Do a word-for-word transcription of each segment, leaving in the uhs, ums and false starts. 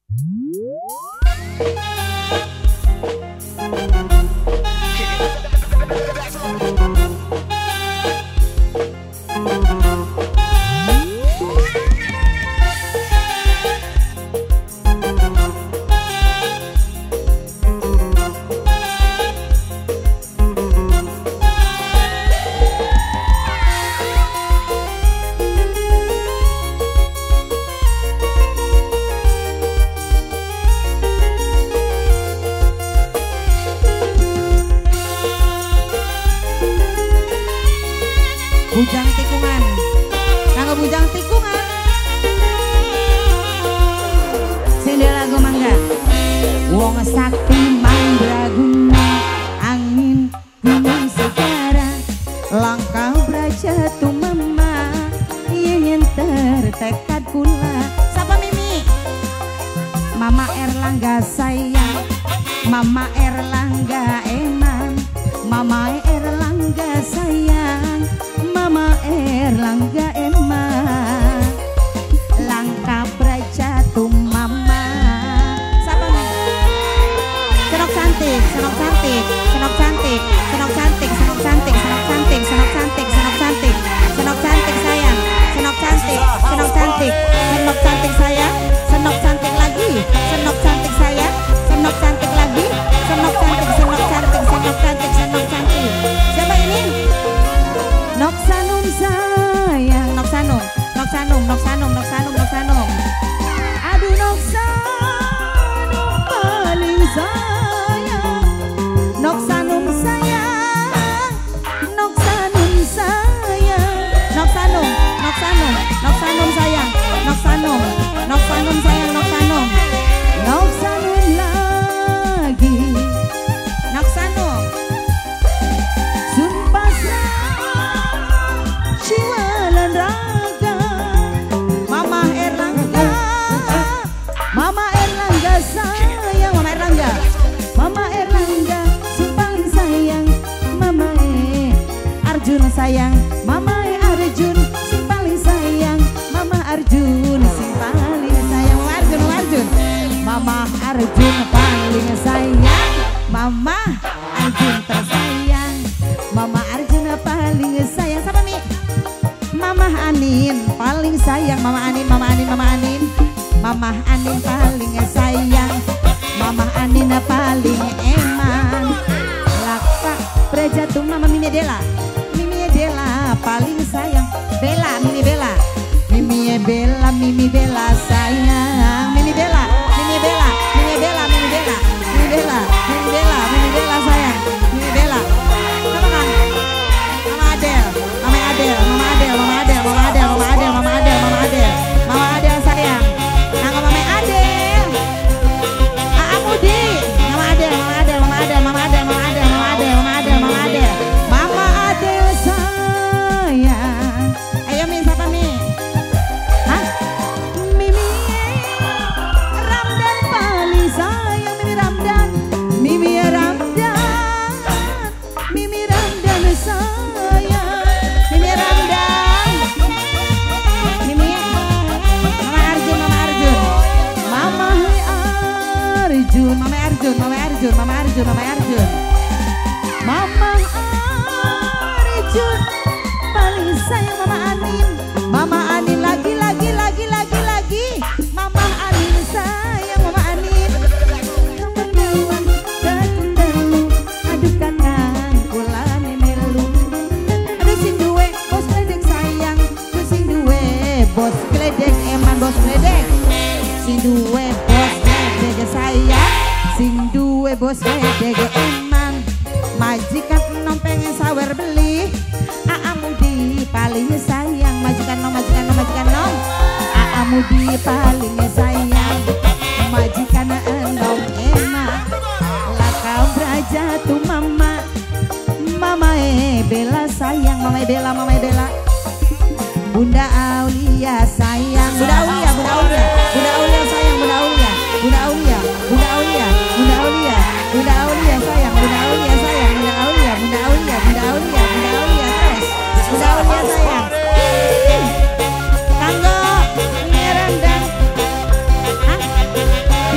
Bujang tikungan, kanggo bujang tikungan. Sini lagu mangga. Wong sakti mandraguna, angin gunung segara, langkah braja tumema, ingin tertekad pula. Sapa Mimi? Mama Erlangga sayang, Mama Erlangga eman, Mama Erlangga sayang, Mama Erlangga eman, langkah braja tumama. Siapa nih? Senok cantik, senok cantik, senok cantik, senok cantik, senok cantik, senok cantik, senok cantik, senok cantik, senok cantik sayang, senok cantik, senok cantik, senok cantik sayang, senok cantik lagi, senok cantik sayang, senok cantik lagi, senok cantik, senok cantik, senok cantik, senok cantik. Siapa ini? Noksanum sayang, Noksanum, Noksanum, Noksanum, Noksanum, Noksanum. Aduh Noksanum paling sayang, Noksanum sayang, Noksanum sayang, Noksanum, Noksanum, Noksanum sayang, Noksanum, Noksanum sayang, Noksanum, Noksanum lagi, Noksanum. Mama Erlangga, Mama Erlangga sayang, Mama Erlangga, Mama Erlangga paling sayang, Mama E Arjun sayang, Mama E Arjun paling sayang, Mama Arjun paling sayang, Mama Arjun, Mama Arjun, Mama Arjun paling sayang, Mama Arjun tersayang, Mama Arjun paling sayang. Siapa nih? Mama Anin paling sayang, Mama Anin, Mama Anin, Mama Anin, Mama Anin paling sayang, Mama Anin paling eman, laka prejatum Mama Mimi Dela, Mimi Dela paling sayang, Bella, Mimi Bella, Mimi Bella, Mimi Bella sayang, Mimi Bella, Mimi Bella, Mimi Bella, Mimi Bella, Mimi Bella, Mimi Bella, Mimi Bella sayang, Mimi Bella. Siapa kan? Mama Adel, Mama Adel, Mama Adel, Mama Adel, Mama Adel, Mama Adel, Mama Adel, Mama Adel, Mama Adel sayang, nangga Mama Adel, Aa Mudi, Mama Adel, Mama Adel, Mama Adel, Mama Adel, Mama Adel, Mama Adel, Mama Adel, Mama Adel, Mama Adel sayang. Ayo Min, siapa Min? Hah? Mimi Ramdan paling sayang, Mimi Ramdan, Mimi Ramdan, Mimi Ramdan sayang, Mimi Ramdan, Mimi, Mama Arjun, Mama Arjun, Mama Arjun, Mama Arjun, Mama Arjun, Mama Arjun, Mama Arjun, Mama Arjun paling sayang, Mama Anin, Mama Anin lagi, lagi, lagi, lagi, lagi, Mama Anin sayang, Mama Anin. Aduh kangen kulane melu, aduh sing duwe bos gledek sayang, aduh sing duwe bos gledek eman, bos gledek, sing duwe bos gledek sayang, sing duwe bos gledek eman, majikan enom pengen sawer beli, Aa Mudi paling sayang, majikan nom, majikan nom, majikan nom, Aa Mudi paling sayang, majikan enom eman, lakau braja tu mama, Mama E Bella sayang, Mama E Bella, Mama E Bella, Bunda Aulia sayang, Bunda Aulia, Bunda Aulia, Bunda Aulia sayang, Bunda Aulia, Bunda Aulia, Bunda Aulia, Bunda Aulia, Bunda Aulia sayang, Bunda Aulia sayang, Bunda Aulia, Bunda Aulia, Bunda Aulia, Bunda Aulia terus, Bunda Aulia sayang. Kanggo Mimi Ramdan, hah?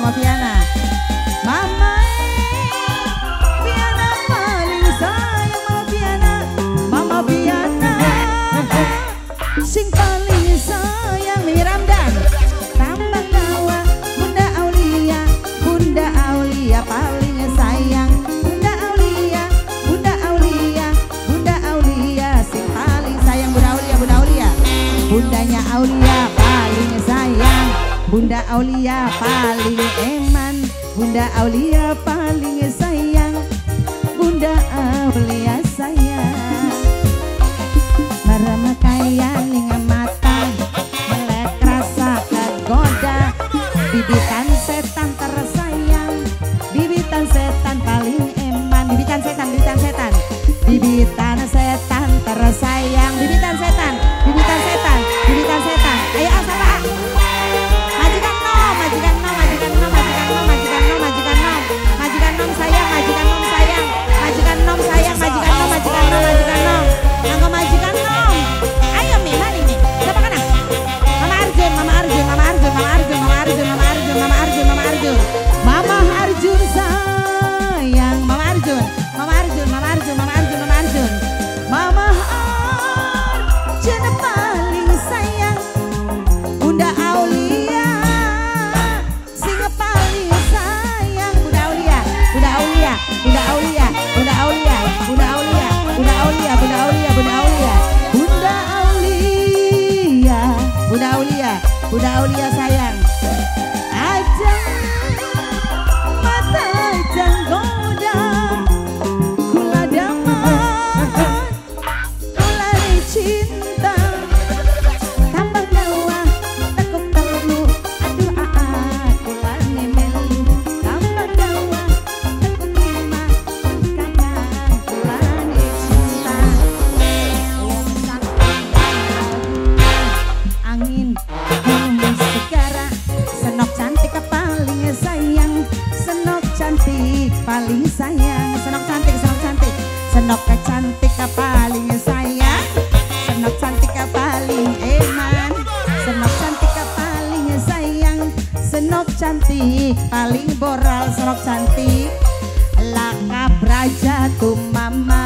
Mama Viana. Mama Viana paling sayang Mama Viana. Mama Viana sing paling sayang Mimi Ramdan. Tambang Dawa Bunda Aulia, Bunda Aulia paling sayang. Bunda Aulia, Bunda Aulia, Bunda Aulia sing paling sayang. Bunda Aulia, Bunda Aulia, bundanya Aulia paling sayang. Bunda Aulia paling eman. Bunda Aulia paling sayang. Bunda Aulia sayang. Meremakaian linga mata, melek rasa kegoda. Bibitan setan tersayang, bibitan setan paling eman. Bibitan setan, bibitan setan, bibitan setan tersayang. Bibitan setan, bibitan setan, bibitan setan. Ayo asal ah. Majikan nom, majikan nom, majikan nom, majikan nom, majikan nom, majikan nom, majikan nom sayang, majikan nom sayang, majikan nom sayang, majikan nom, majikan nom, majikan nom, anggo majikan nom. Ayo Mi, mana ini? Siapa kana? Mama Arjun, Mama Arjun, Mama Arjun, Mama Arjun, Mama Arjun, Mama Arjun, Mama Arjun, Mama Arjun, Mama Arjun sayang, Mama Arjun, Mama Arjun, Mama Arjun, Mama Arjun, Mama Arjun, Mama Arjun paling sayang. Bunda Aulia sing paling sayang. Bunda Aulia, Bunda Aulia, Bunda Aulia, Bunda Aulia, Bunda Aulia, Bunda Aulia, Bunda Aulia, Bunda Aulia, Bunda Aulia, Bunda Aulia, Bunda Aulia sayang. Ajang mata janggoda, kula daman, kula cinta. Tambang Dawa tekuk telu, aduh aa kula nemelu. Tambang Dawa tekuk lima, kakang kula cinta. Wong angin hembus segara, senok cantik paling sayang. Senok cantik paling sayang. Senok cantik, senok cantik, senok cantik paling sayang. Senok cantik paling eman. Senok cantik paling sayang. Senok cantik paling boral. Senok cantik lakap raja tuh mama.